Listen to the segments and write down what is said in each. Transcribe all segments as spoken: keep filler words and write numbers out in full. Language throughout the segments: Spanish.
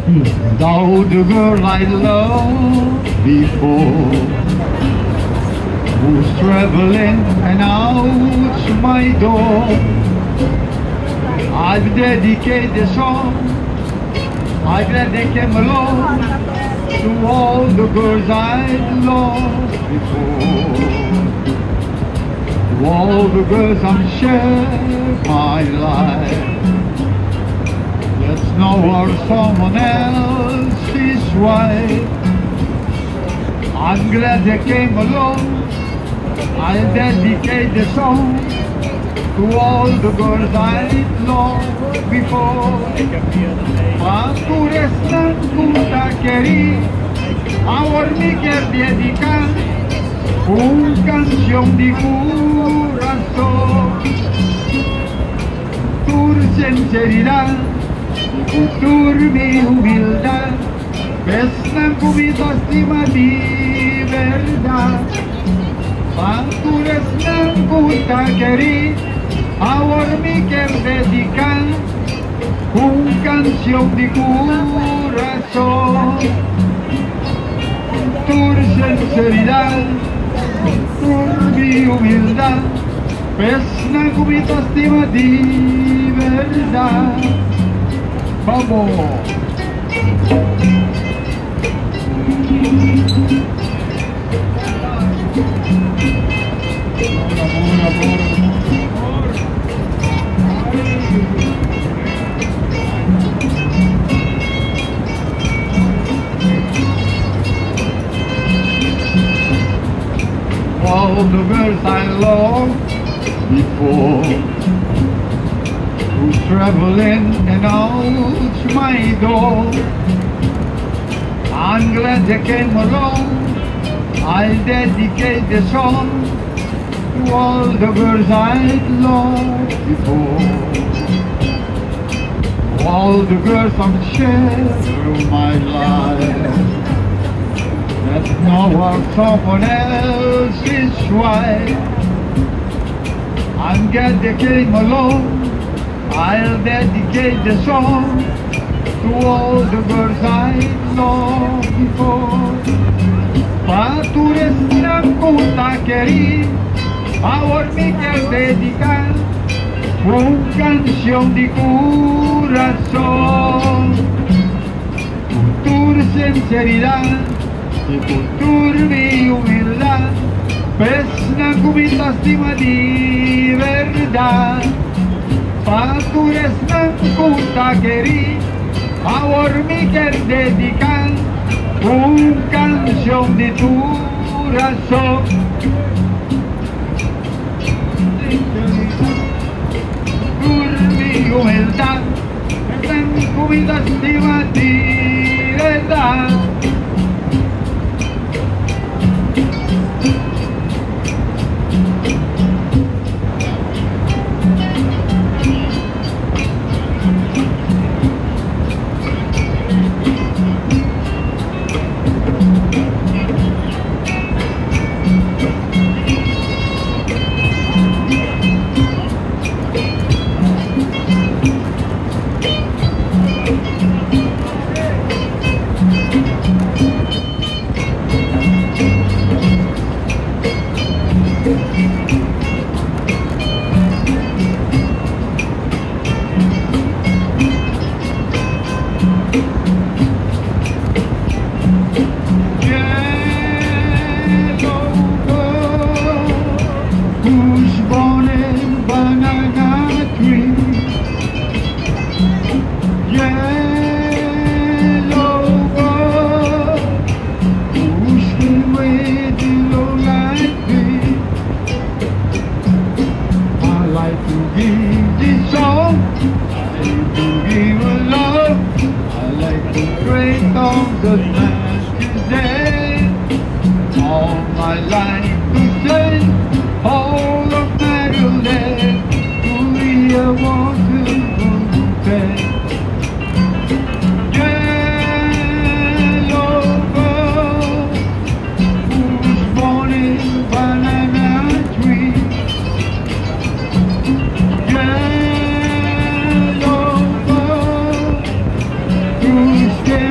Thou the girl I loved before, who's traveling and out my door. I've dedicated the song, I'm glad they came along, to all the girls I'd lost before. To all the girls I'm shared my life, let's know or someone else's wife. I'm glad they came along, I'll dedicate the song to all the girls I'd lost before. Pastures ng Kutaquerí, ahora me quiero dedicar una canción de corazón. Tu sinceridad, tu mi humildad, besan con mi estima de verdad. Pastures ng Kutaquerí, ahora me quiero dedicar una canción de corazón. Tu sinceridad, tu mi humildad, besan con mi estima de verdad. Vamos. All the girls I loved before, who's traveling and out my door. I'm glad they came along, I'll dedicate the song to all the girls I'd loved before. To all the girls I've shared through my life, that's not what someone else's wife. I'm glad they came along, I'll dedicate the song to all the girls I loved before. Pastures ng Kutaquerí, ahora me quiero dedicar una canción de corazón. Con tu sinceridad y con tu mi humildad, besan con mi estima de verdad. Pastures ng Kutaquerí, ahora me quiero dedicar una canción de tu corazón. Tu mi humildad, besan con mi estima de verdad. The past today, all my life to say, all of my day, we are want to pay. Yellow bird, who's born in banana tree. Yellow bird, who's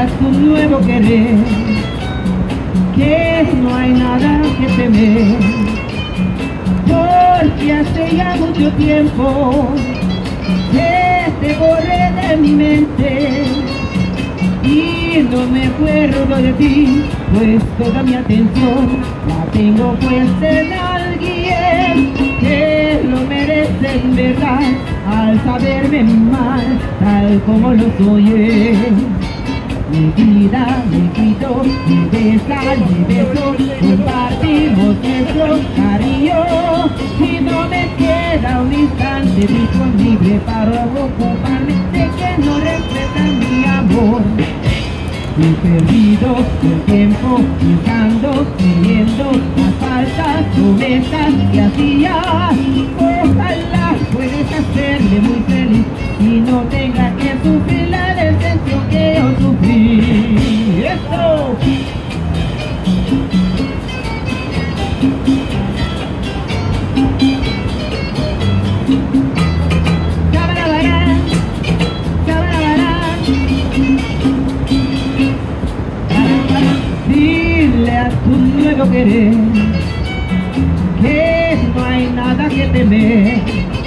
a tu nuevo querer, que no hay nada que temer, porque hace ya mucho tiempo que te borré de mi mente y no me acuerdo de ti, pues toda mi atención la tengo puesta en alguien que lo merece en verdad, al saberme mal, tal como lo soy. Mi vida, mi grito, mi besa, mi beso, compartimos nuestro cariño y no me queda un instante disponible para ocuparme de que no respetan mi amor. Y perdido el tiempo pensando, creyendo las falsas promesas que hacías. Ojalá puedes hacerme muy feliz y no tenga que sufrir la decepción que yo sufrí. ¡Eso! Dile a tu nuevo querer que no hay nada que temer,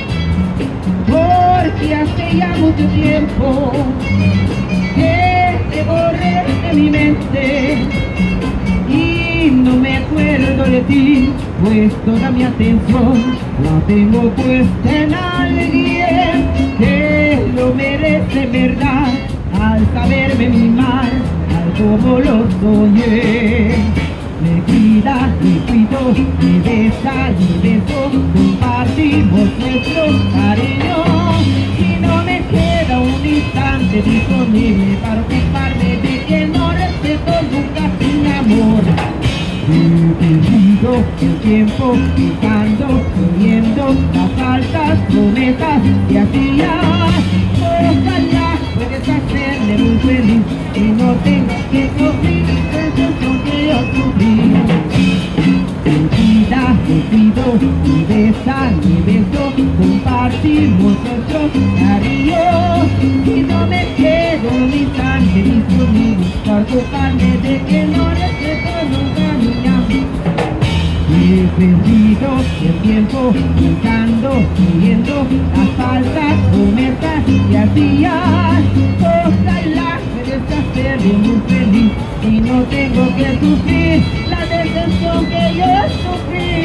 porque hace ya mucho tiempo que te borré de mi mente y no me acuerdo de ti, pues toda mi atención la tengo puesta en alguien que lo merece, verdad, al saberme mimar como lo soñé. Me cuida, me cuido, me besa, me beso, compartimos nuestro cariño y no me queda un instante disponible para ocuparme de que no respeto nunca sin amor. He perdido el tiempo pensando, creyendo las falsas promesas que hacías. Ojalá puedes hacerme muy feliz y no tengas que sufrir la sensación que yo sufrí. Mi vida, mi cuido, mi besa, mi beso, compartimos nuestro cariño y no me quedo un instante disponible para ocuparme de que no respeto nunca mi amor. He perdido el tiempo pensando, creyendo las falsas promesas que hacías. Ojalá puedes hacerme muy feliz y no tengo que sufrir la decepción que yo sufrí.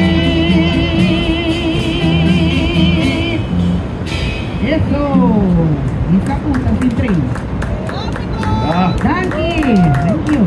Eso, mis apuntas sin tren. Ah. Thank you, thank you.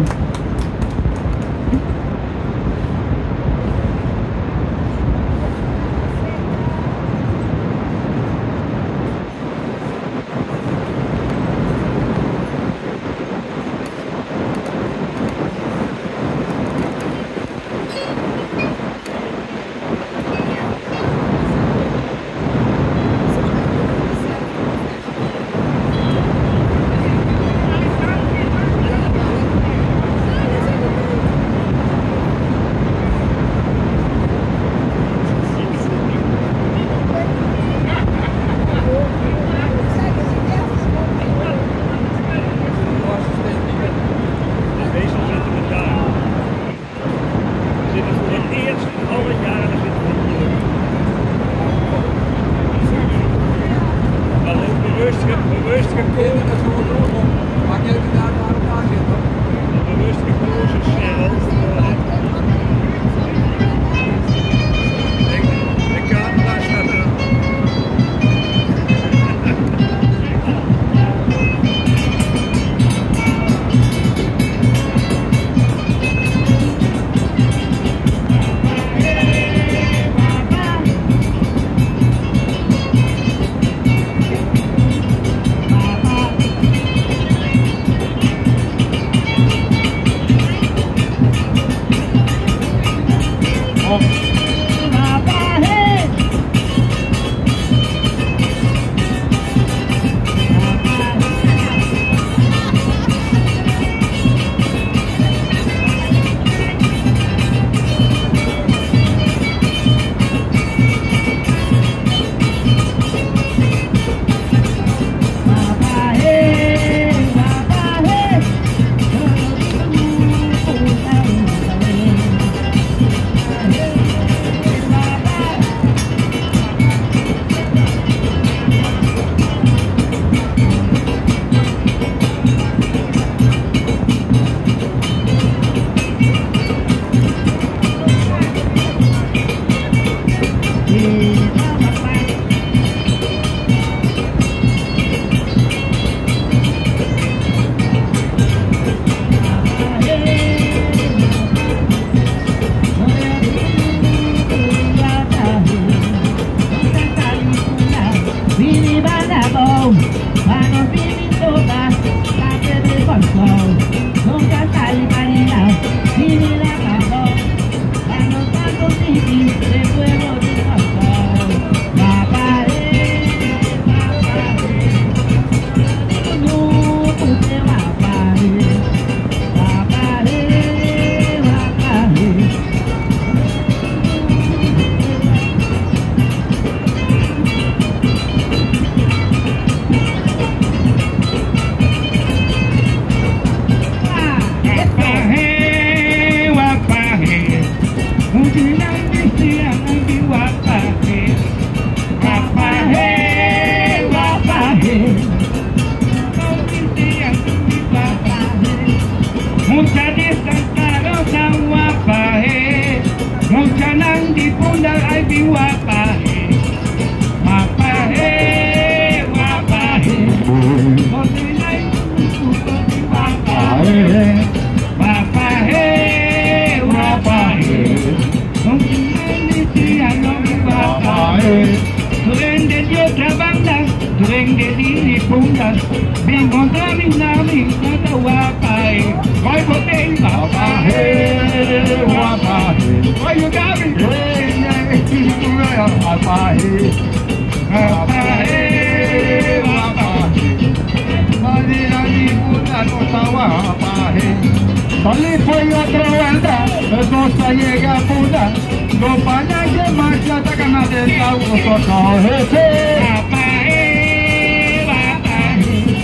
Vini Banabou, Panos Vini Todas, Cate de Bolsou, Nunca Sali Marina, Vini Lacabou, Panos Panos Vini, de Fuego de Bolsou, Wapae, Wapae, no Pute Wapae, Wapae, Wapae. Mucha de Santa Rosa Wapae, mucha Nandi Pundal ay bi Wapae, Wapae, Wapae, Motilay Wapae, Wapae, Wapae, Motilay Wapae, During de Dios trabanda, during de Dini Pundal, bin contra mi nami, nata Wapae. Why would they Wapae, Wapae? Why you got me? Wapae, Wapae, Wapae. Marina ni puta cosa Wapae. Salí fue otro banda, el cosa llega a puta. Los pañas que marcha atacan a del agua, cosa ese. Wapae, Wapae.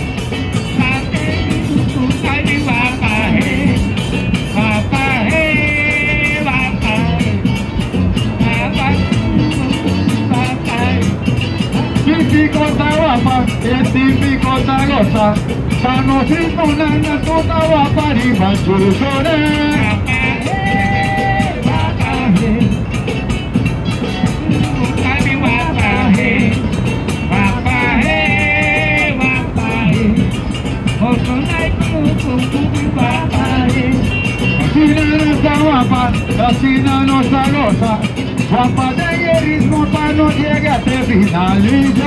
Típico Tawapa, es típico Tagosa, Sano Cinco Nana, Tota Wapa, y Manchurusone. Asina no Tagosa, Wapa de ritmo pa no llega a finalizo.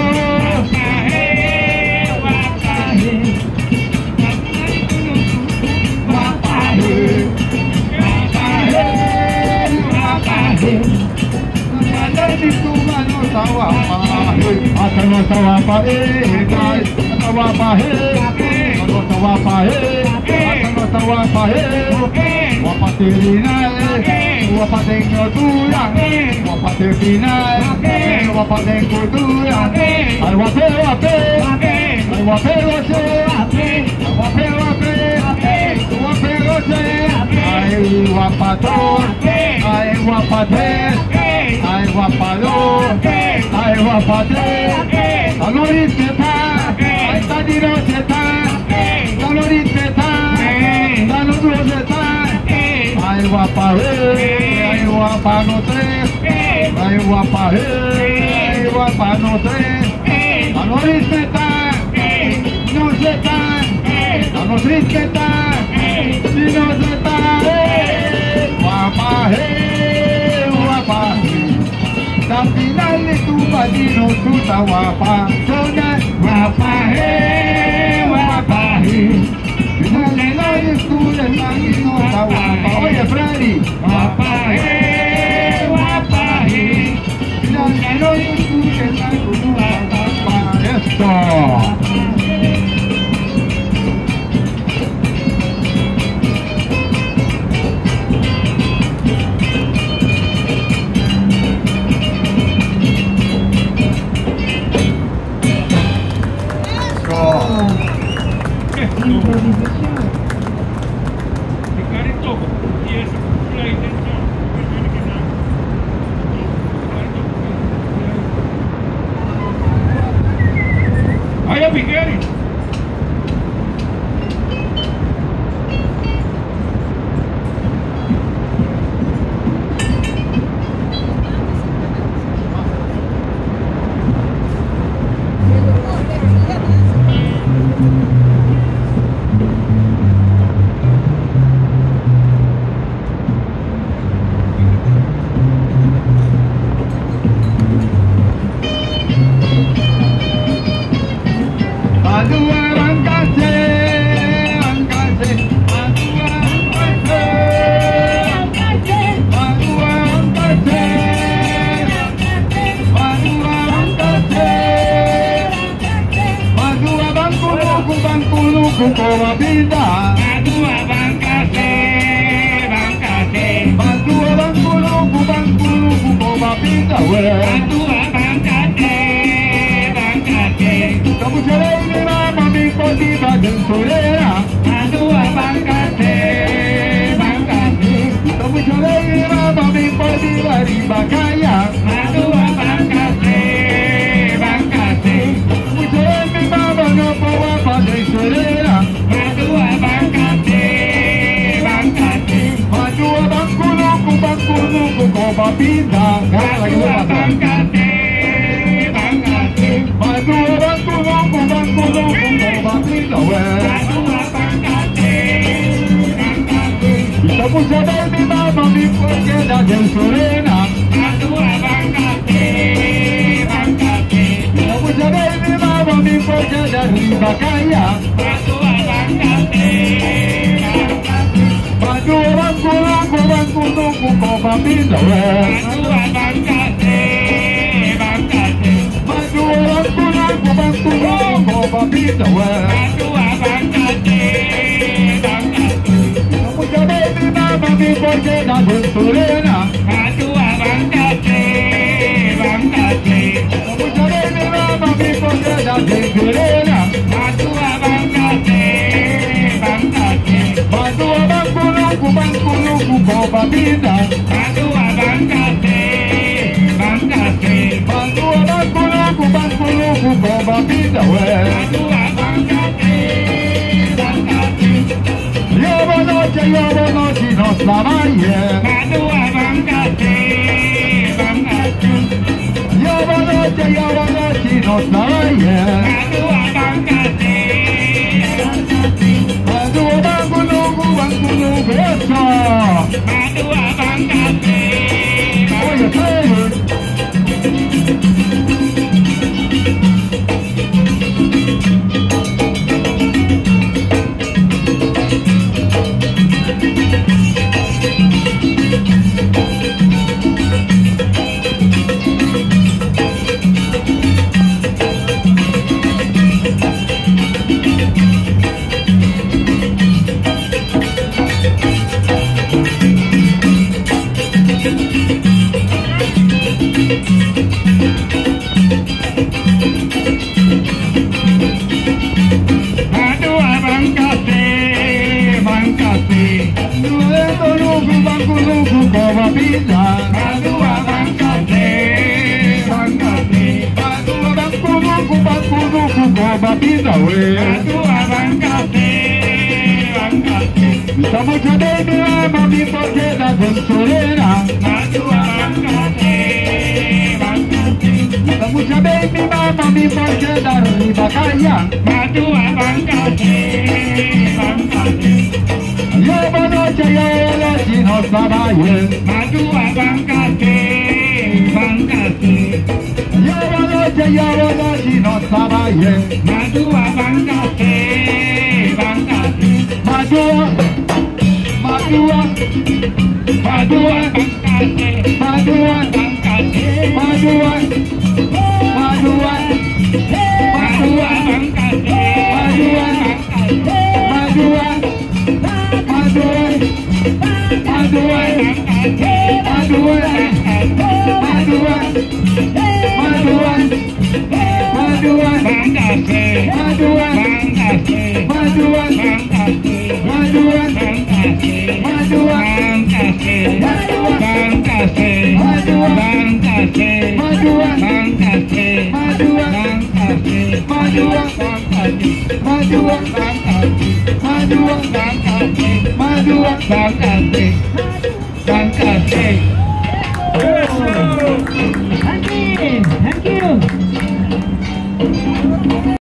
Hasta no estaba pa' eh, hasta guapa eh, hasta no estaba pa' eh, hasta no estaba pa' eh, guapa terminal, guapa de cultura, guapa de final, guapa de cultura, al guapero guapé, al guapero guapé, al guapero guapé, guapero guapé, ay guapatón, ay guapatés, ay guapador, ay guapatés, valorizeta, ay tadiroseta, valorizeta, valorizeta, ay guapa ay guapa no tres, ay guapa ay guapa no tres, valorizeta, no zeta, valorizeta, si no zeta, guapa guapa. Al final de tu padrino, tu ta guapa, zona guapa, eh, guapa, eh. Final de la tu de padrino, ta guapa. Oye, Freddy, guapa, eh, guapa, eh. Final de la tu de padrino, ta guapa. Esto. Improvisación. De carito, y es la intención. kuko babida. Madua bangkase, bangkase. Madua bangkuluku bangkuluku kuko babida we. Madua bangkase, bangkase. Kamu cerai ni mama mi kodi badan solera. Madua bangkase, bangkase. Kamu cerai ni mama mi kodi bari bakaya. Madua bangkase, bangkase. Kamu cerai ni mama no bawa badan solera. Madua bangkase, bangkase. Madua bangkuluku bangkuluku kuko babida. Madua bangkase, bangkase. Madua bangkuluku bangkuluku kuko babida we. Madua bangkase, bangkase. Kamu cerai ni mama mi kodi badan solera. Madua bangkase, bangkase. Kamu cerai ni mama mi kodi dari bakaya. Madua bangkase, bangkase. Madua bangkuluku bangkuluku kuko babida we. Madua bangkase, bangkase. Madua bangkuluku bangkuluku kuko babida we. Madua bangkase, bangkase. Kamu cerai ni mama mi kodi dari solera. Madua bangkase, bangkase. Kamu cerai ni mama mi kodi dari solera. Madua bangkase, bangkase. Madua bangkuluku bangkuluku kuko babida. Madua bangkase, bangkase. Madua bangkuluku bangkuluku kuko babida we. Madua bangkase, bangkase. Llevo noche, llevo noche, no trabaje. Madua bangkase, bangkase. Llevo noche, llevo noche, no trabaje. Madua bangkase, bangkase. Madua bangkuluku bangkuluku eso. Madua bangkase, Oye, bangkase. hey. Madua bangkase, bangkase. Bangkuluku bangkuluku kuko babida. Madua bangkase, bangkase. Madua bangkuluku bangkuluku kuko babida we. Madua bangkase, bangkase. Kamu cerai ni mama mi kodi dari solera. Madua bangkase, bangkase. Kamu cerai ni mama mi kodi dari bakaya. Madua bangkase, bangkase. Llevo noche, llevo noche, no trabaje. Madua bangkase, bangkase. Llevo noche, llevo noche, no trabaje. Madua bangkase, bangkase. Madua, madua, Madua bangkase, madua, bangkase. madua, madua, Madua bangkase, bangkase. madua, madua, madua, madua, madua, madua, madua, Bangkase, madua, bangkase. madua, Bangkase, madua, bangkase. madua, Bangkase, bangkase. madua, Bangkase, madua, bangkase. madua, Bangkase, madua, bangkase. madua, Bangkase, madua, bangkase. madua. Bangkase, bangkase. Thank you. Thank you.